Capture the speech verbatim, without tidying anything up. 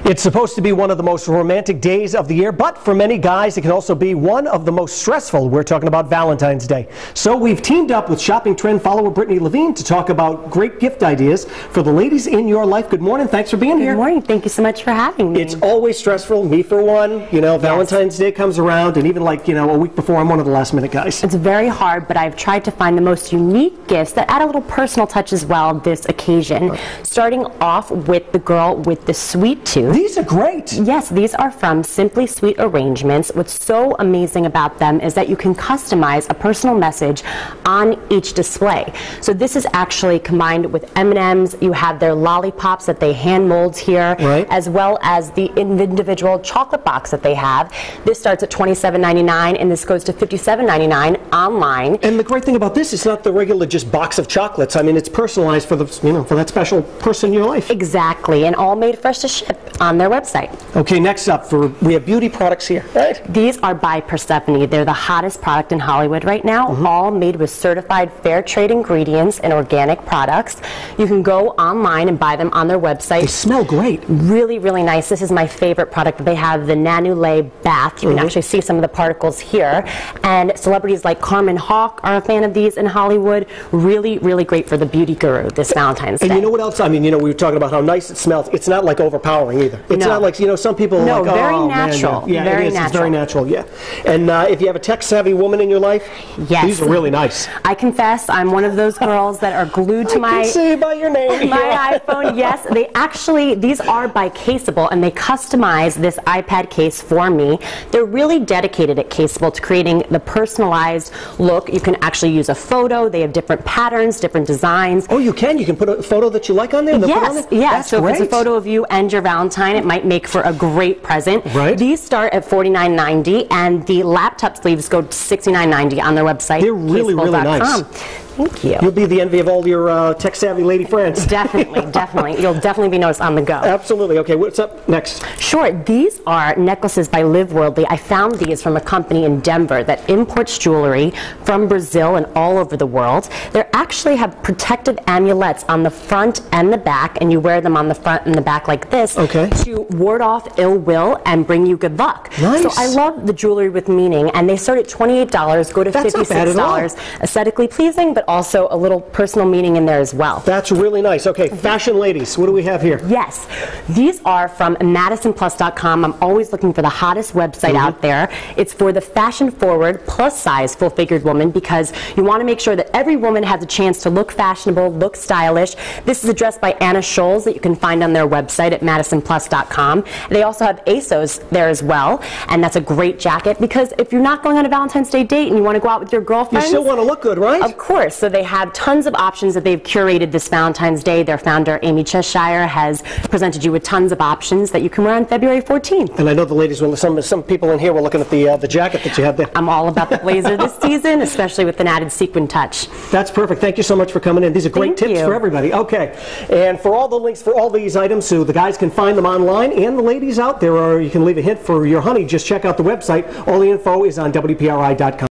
It's supposed to be one of the most romantic days of the year, but for many guys, it can also be one of the most stressful. We're talking about Valentine's Day. So we've teamed up with shopping trend follower Brittany Levine to talk about great gift ideas for the ladies in your life. Good morning. Thanks for being Good here. Good morning. Thank you so much for having me. It's always stressful. Me for one. You know, Valentine's yes. Day comes around, and even like, you know, a week before, I'm one of the last minute guys. It's very hard, but I've tried to find the most unique gifts that add a little personal touch as well this occasion. Right. Starting off with the girl with the sweet tooth. These are great. Yes, these are from Simply Sweet Arrangements. What's so amazing about them is that you can customize a personal message on each display. So this is actually combined with M and M's. You have their lollipops that they hand mold here, right. as well as the individual chocolate box that they have. This starts at twenty-seven ninety-nine, and this goes to fifty-seven ninety-nine online. And the great thing about this, it's not the regular just box of chocolates. I mean, it's personalized for the, you know, for that special person in your life. Exactly, and all made fresh to ship on their website. Okay, next up, for we have beauty products here, right? These are by Persephone. They're the hottest product in Hollywood right now, mm-hmm. all made with certified fair trade ingredients and organic products. You can go online and buy them on their website. They smell great. Really, really nice. This is my favorite product. They have the Nanule bath. You mm-hmm. can actually see some of the particles here. And celebrities like Carmen Hawk are a fan of these in Hollywood. Really, really great for the beauty guru this Valentine's Day. And you know what else? I mean, you know, we were talking about how nice it smells. It's not like overpowering either. It's no. not like, you know, some people no, are like, very oh, natural. man, yeah, yeah very it is. natural. It's very natural, yeah. And uh, if you have a tech-savvy woman in your life, yes. these are really nice. I confess, I'm one of those girls that are glued to I my can see by your name. my iPhone. Yes, they actually, these are by Caseable, and they customize this iPad case for me. They're really dedicated at Caseable to creating the personalized look. You can actually use a photo. They have different patterns, different designs. Oh, you can? You can put a photo that you like on there? Yes, on yeah. That's so great. if it's a photo of you and your Valentine, it might make for a great present. Right. These start at forty-nine ninety, and the laptop sleeves go to sixty-nine ninety on their website. They're really, really nice. Thank you. You'll be the envy of all your uh, tech-savvy lady friends. Definitely, definitely. You'll definitely be noticed on the go. Absolutely. Okay, what's up next? Sure. These are necklaces by Live Worldly. I found these from a company in Denver that imports jewelry from Brazil and all over the world. They actually have protective amulets on the front and the back, and you wear them on the front and the back like this okay. to ward off ill will and bring you good luck. Nice. So I love the jewelry with meaning, and they start at twenty-eight dollars, go to fifty-six dollars. Aesthetically pleasing, but also a little personal meaning in there as well. That's really nice. Okay, fashion ladies, what do we have here? Yes, these are from Madison Plus dot com. I'm always looking for the hottest website mm-hmm. out there. It's for the fashion-forward, plus-size, full-figured woman, because you want to make sure that every woman has a chance to look fashionable, look stylish. This is a dress by Anna Scholes that you can find on their website at Madison Plus dot com. They also have A S O S there as well, and that's a great jacket, because if you're not going on a Valentine's Day date and you want to go out with your girlfriends, you still want to look good, right? Of course. So they have tons of options that they've curated this Valentine's Day. Their founder, Amy Cheshire, has presented you with tons of options that you can wear on February fourteenth. And I know the ladies, will, some some people in here were looking at the uh, the jacket that you have there. I'm all about the blazer this season, especially with an added sequin touch. That's perfect. Thank you so much for coming in. These are great Thank tips you. for everybody. Okay, and for all the links for all these items, so the guys can find them online, and the ladies out there, are you can leave a hint for your honey. Just check out the website. All the info is on W P R I dot com.